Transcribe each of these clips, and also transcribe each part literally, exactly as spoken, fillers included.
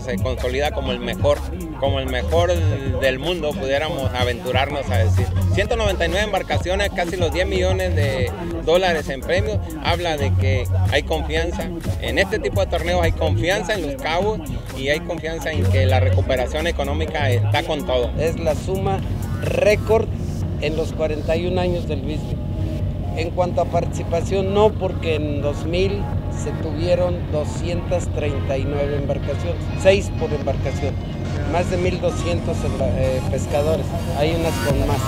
se consolida como el mejor, como el mejor del mundo, pudiéramos aventurarnos a decir. ciento noventa y nueve embarcaciones, casi los diez millones de dólares en premios, habla de que hay confianza. En este tipo de torneos hay confianza en los cabos y hay confianza en que la recuperación económica está con todo. Es la suma récord en los cuarenta y un años del Bisbee. En cuanto a participación, no, porque en dos mil se tuvieron doscientas treinta y nueve embarcaciones, seis por embarcación, más de mil doscientos eh, pescadores, hay unas con más.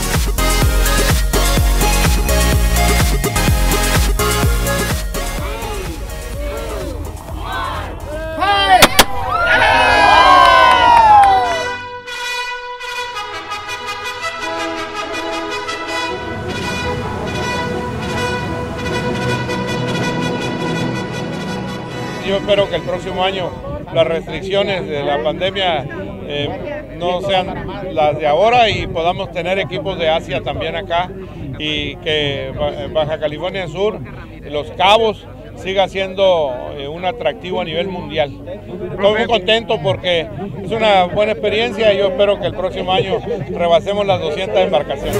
Yo espero que el próximo año las restricciones de la pandemia eh, no sean las de ahora y podamos tener equipos de Asia también acá y que Baja California Sur, Los Cabos, siga siendo eh, un atractivo a nivel mundial. Estoy muy contento porque es una buena experiencia y yo espero que el próximo año rebasemos las doscientas embarcaciones.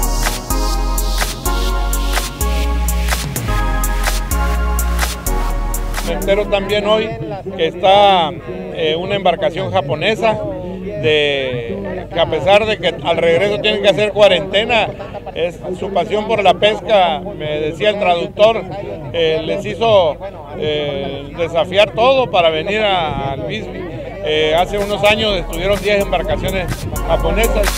Me entero también hoy que está eh, una embarcación japonesa de, que a pesar de que al regreso tienen que hacer cuarentena, es su pasión por la pesca, me decía el traductor, eh, les hizo eh, desafiar todo para venir a, al Bisbee. Eh, hace unos años estuvieron diez embarcaciones japonesas.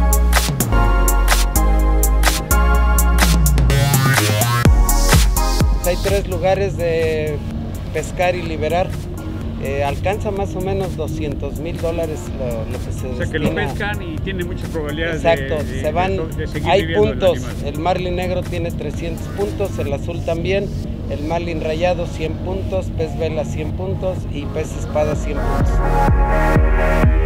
Hay tres lugares de pescar y liberar, eh, alcanza más o menos doscientos mil dólares lo, lo que se O sea, destina. que lo pescan y tiene muchas probabilidades. Exacto, de, de, se van, de, de seguir hay viviendo puntos, el, el marlin negro tiene trescientos puntos, el azul también, el marlin rayado cien puntos, pez vela cien puntos y pez espada cien puntos.